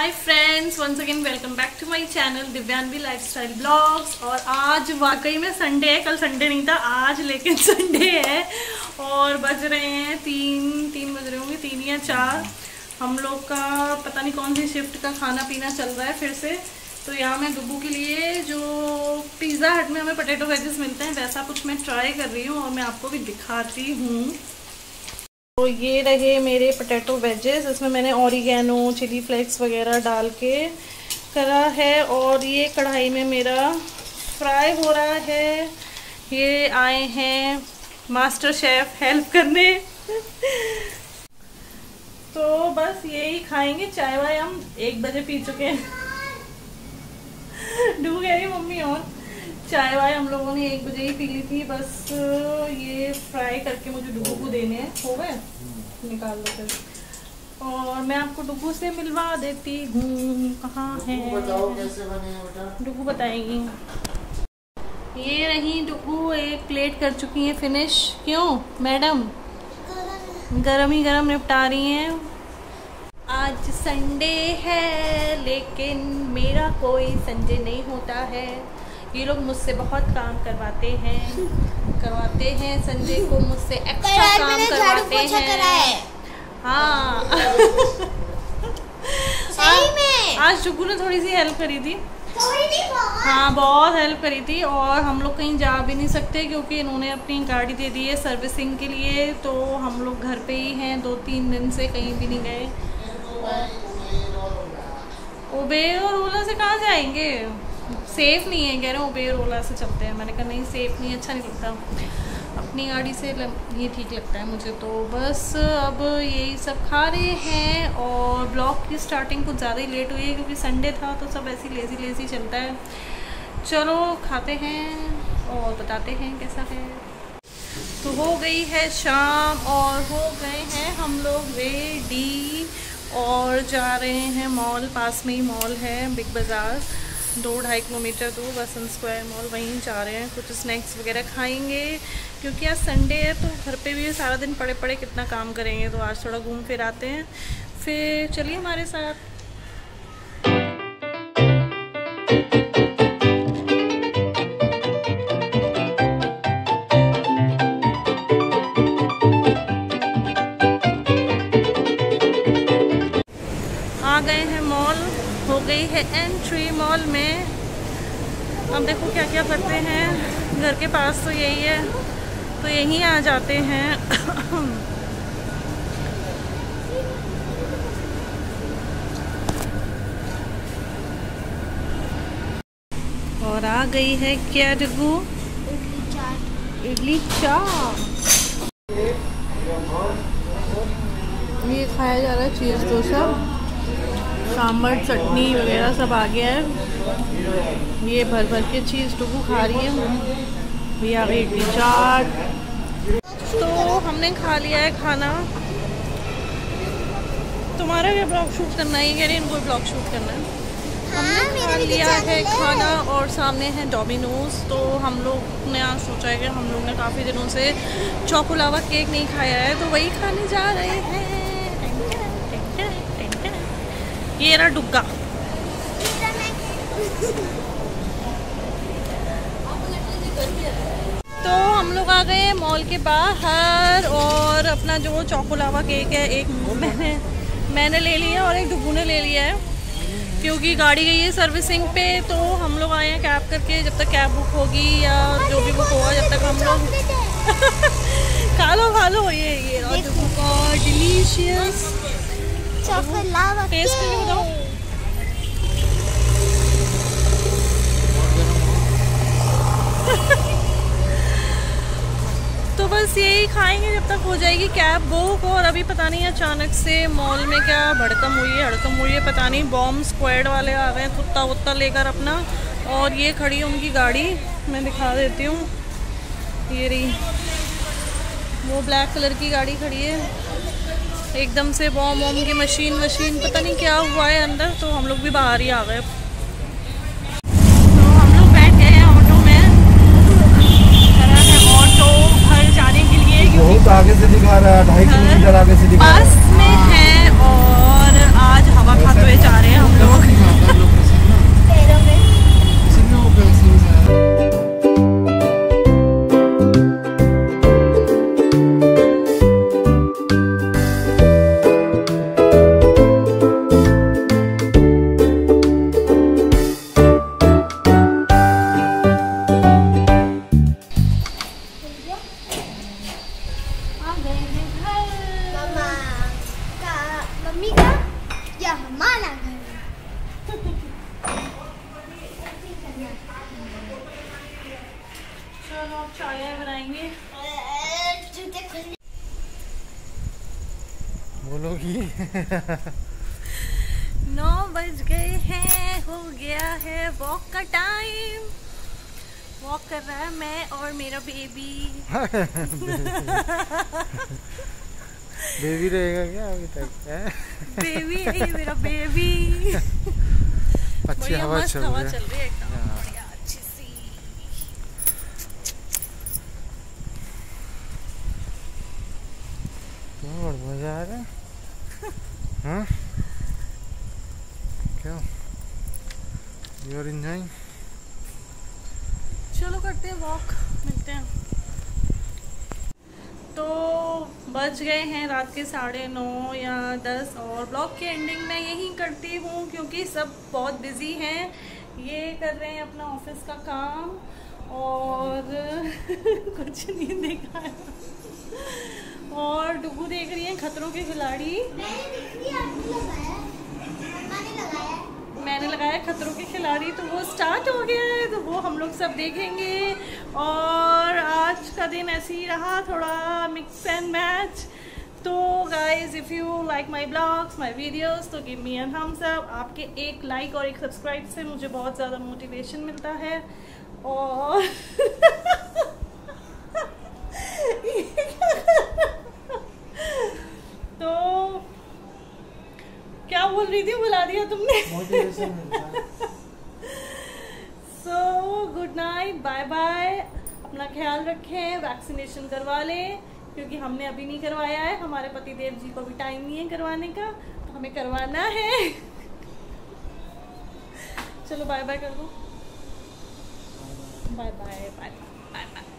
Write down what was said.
Hi friends, once again welcome back to my channel Divyanvi lifestyle blogs. और आज वाकई में संडे है, कल संडे नहीं था आज, लेकिन संडे है और बज रहे हैं तीन बज रहे होंगे, 3 या 4। हम लोग का पता नहीं कौन सी शिफ्ट का खाना पीना चल रहा है फिर से। तो यहाँ मैं डुब्बू के लिए जो पिज़्ज़ा हट में हमें पोटैटो वेजेस मिलते हैं वैसा कुछ मैं ट्राई कर रही हूँ और मैं आपको भी दिखाती हूँ। तो ये रहे मेरे पोटैटो वेजेस, इसमें मैंने ऑरिगेनो चिली फ्लेक्स वगैरह डाल के करा है और ये कढ़ाई में मेरा फ्राई हो रहा है। ये आए हैं मास्टर शेफ हेल्प करने तो बस यही खाएंगे। चाय वाय हम 1 बजे पी चुके हैं डू कह रही मम्मी, और चाय वाय हम लोगों ने 1 बजे ही पी ली थी। बस ये फ्राई करके मुझे डुब्बू को देने हैं, हो गए निकाल लो फिर। और मैं आपको डुब्बू से मिलवा देती हूँ। कहाँ है कैसे बने बेटा? डुब्बू बताएगी। ये रही डुब्बू, एक प्लेट कर चुकी है फिनिश। क्यों मैडम? गरम ही गरम निपटा रही हैं। आज संडे है लेकिन मेरा कोई संडे नहीं होता है। ये लोग मुझसे बहुत काम करवाते हैं संडे को मुझसे एक्स्ट्रा काम करवाते हैं। हाँ सही में आज डुग्गू ने थोड़ी सी हेल्प करी थी। हाँ बहुत हेल्प करी थी। और हम लोग कहीं जा भी नहीं सकते क्योंकि इन्होंने अपनी गाड़ी दे दी है सर्विसिंग के लिए। तो हम लोग घर पे ही हैं, 2-3 दिन से कहीं भी नहीं गए। उबेर और ओला से कहाँ जाएंगे? सेफ नहीं है, कह रहे हैं उबेर ओला से चलते हैं। मैंने कहा नहीं सेफ नहीं, अच्छा नहीं लगता, अपनी गाड़ी से ये ठीक लगता है मुझे। तो बस अब यही सब खा रहे हैं और ब्लॉग की स्टार्टिंग कुछ ज़्यादा ही लेट हुई है क्योंकि संडे था तो सब ऐसी लेज़ी चलता है। चलो खाते हैं और बताते हैं कैसा है। तो हो गई है शाम और हो गए हैं हम लोग रेडी और जा रहे हैं मॉल। पास में ही मॉल है, बिग बाज़ार, 2-2.5 किलोमीटर दूर वसंत स्क्वायर मॉल, वहीं जा रहे हैं। कुछ स्नैक्स वगैरह खाएंगे क्योंकि आज संडे है तो घर पे भी सारा दिन पड़े कितना काम करेंगे। तो आज थोड़ा घूम फिर आते हैं, फिर चलिए हमारे साथ। आ गए हैं मॉल, हो गई है एंट्री मॉल में। अब देखो क्या क्या करते हैं, घर के पास तो यही है तो यहीं आ जाते हैं और आ गई है क्या डुग्गू? इडली चाट। ये खाया जा रहा है चीज़ डोसा, सांभर चटनी वगैरह सब आ गया है। ये भर के चीज़ डुग्गू खा रही है। ये आ गई इडली चाट। तो हमने खा लिया है खाना। तुम्हारा क्या ब्लॉग शूट करना है? कह रही है इनको ब्लॉग शूट करना है। हमने खा लिया है खाना और सामने है डोमिनोज। तो हम लोग ने आज सोचा है कि हम लोग ने काफ़ी दिनों से चॉकोलावा केक नहीं खाया है तो वही खाने जा रहे हैं। ये रहा डुग्गा। तो हम लोग आ गए मॉल के बाहर और अपना जो चॉकोलावा केक है एक मैंने ले लिया और एक डुग्गू ने ले लिया है क्योंकि गाड़ी गई है सर्विसिंग पे। तो हम लोग आए हैं कैब करके, जब तक कैब बुक होगी या जो भी बुक होगा जब तक हम लोग खा लो। ये और डुग्गू का डिलीशियस चॉकलावा टेस्ट करके बताओ। तो बस यही खाएंगे जब तक हो जाएगी कैब बुक। और अभी पता नहीं अचानक से मॉल में क्या हड़कम हुई है पता नहीं। बॉम्ब स्क्वाड वाले आ गए कुत्ता वुत्ता लेकर अपना, और ये खड़ी है उनकी गाड़ी, मैं दिखा देती हूँ। ये रही वो ब्लैक कलर की गाड़ी खड़ी है, एकदम से बॉम्ब की मशीन पता नहीं क्या हुआ है अंदर। तो हम लोग भी बाहर ही आ गए। तो हम लोग बैठ गए हैं ऑटो में, ऑटो घर जाने के लिए बहुत आगे से दिखा रहा है, 2.5 किलोमीटर आगे से दिखा रहा है। पास में है और आज हवा खाते हुए जा रहे हैं हम साड़ियाँ बनाएंगे। बोलोगी 9 बज गए हैं, हो गया है वॉक का टाइम। वॉक कर रहा है मैं और मेरा बेबी। बेबी रहेगा क्या अभी तक है? बेबी है ये मेरा बेबी। अच्छी हवा मस्त चल हवा रही चल रही है एकदम हाँ। बढ़िया अच्छी सी। बहुत मजा आ रहा है। हाँ क्या यू आर एंजॉयिंग? चलो करते हैं वॉक, मिलते हैं। तो बज गए हैं रात के 9:30 या 10 और ब्लॉग की एंडिंग मैं यहीं करती हूँ क्योंकि सब बहुत बिजी हैं। ये कर रहे हैं अपना ऑफिस का काम और कुछ नहीं देखा है। और डुगू देख रही है खतरों के खिलाड़ी। मैंने लगाया खतरों के खिलाड़ी, तो वो स्टार्ट हो गया है, तो वो हम लोग सब देखेंगे। और आज का दिन ऐसे ही रहा, थोड़ा मिक्स एंड मैच। तो guys if you like my blogs my videos तो give me an thumbs up. आपके एक लाइक और एक सब्सक्राइब से मुझे बहुत ज़्यादा मोटिवेशन मिलता है। और तो क्या बोल रही थी, बुला दिया तुमने। मोटिवेशन मिलता है। So good night, bye bye. अपना ख्याल रखें, वैक्सीनेशन करवा लें क्योंकि हमने अभी नहीं करवाया है। हमारे पतिदेव जी को भी टाइम नहीं है करवाने का, तो हमें करवाना है। चलो बाय बाय कर दो। Bye bye bye bye bye.